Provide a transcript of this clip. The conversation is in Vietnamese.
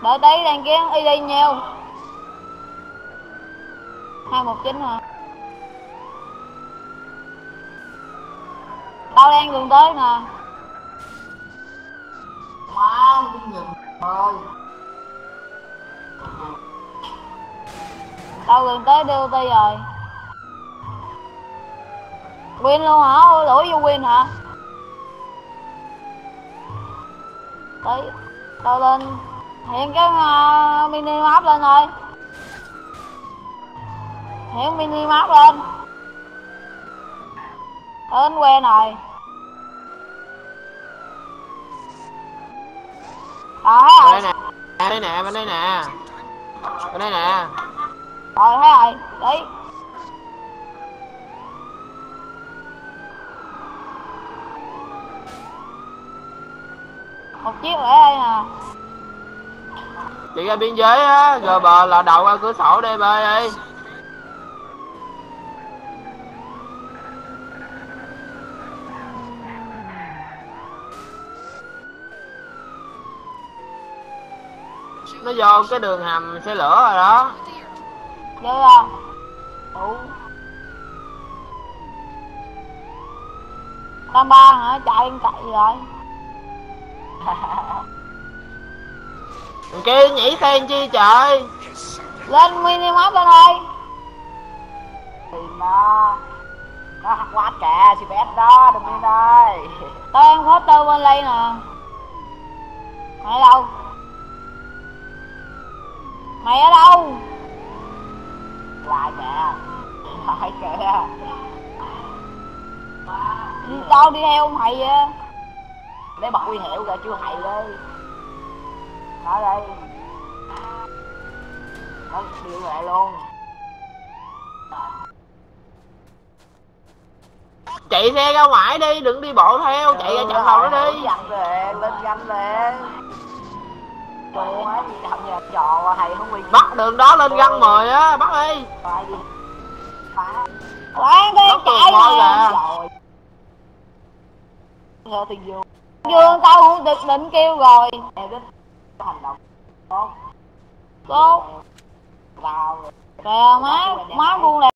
Đợi tí đèn kia y đi nhiều. 219 hả? Tao đang gần tới nè. Má đi nhìn ơi. Tao gần tới DOT rồi. Win luôn hả? Ôi đuổi vô win hả? Đấy, tao lên hiện cái mini map lên rồi. Hiện mini map lên. Đến quen rồi. Rồi thấy rồi. Bên đây nè, bên đây nè. Bên đây nè. Rồi thấy rồi, đấy. Một chiếc ở đây nè. Chị ra biên giới á, rồi bờ là đầu qua cửa sổ đây bơi đi. Nó vô cái đường hầm xe lửa rồi đó. Vô à? Ủa. Tam ba hả? Chạy lên cậy rồi. Thằng kia nhảy xe làm chi trời. Lên mini map lên thôi. Thì nó quá kìa, CPS đó, đừng đi đây. Tao đang có tơ bên đây nè. Mày ở đâu? Mày ở đâu? Lại kìa. Lại kìa. Tao đi theo mày vậy? Lấy bật huy hiệu kìa, chưa hay đi. Nói đây. Nó đi lại luôn. Chạy xe ra ngoài đi, đừng đi bộ theo, chạy ra chặn đầu nó đi. Dặn liền, lên nhanh liền. Trời ơi, gì làm nhà trò thầy không bị. Bắt đường đó lên găng 10 á, bắt đi. Phải gì? Phá. Quán cái chạy nè. Rồi. Theo thì vô. Dương tao cũng định kêu rồi. Em đích hành động tốt. Tốt. Vào. Kìa má buông